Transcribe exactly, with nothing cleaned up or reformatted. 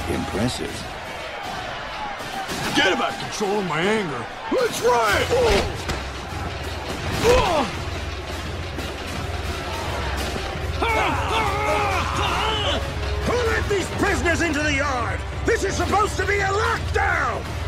Impressive. Forget about controlling my anger. Let's riot! Oh. Who let these prisoners into the yard? This is supposed to be a lockdown!